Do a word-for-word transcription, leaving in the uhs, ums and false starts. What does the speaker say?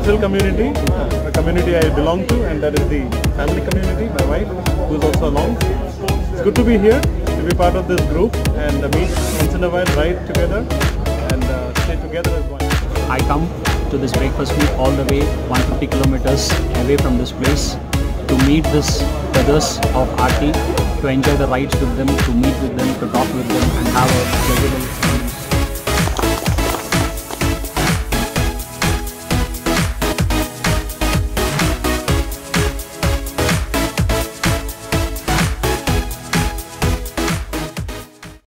cultural community, a community I belong to, and that is the family community, my wife, who is also along. It's good to be here, to be part of this group and uh, meet once in a while, ride together and uh, stay together as one. I come to this breakfast meet all the way one hundred fifty kilometers away from this place to meet this brothers of R T, to enjoy the rides with them, to meet with them, to talk with them and have a pleasurable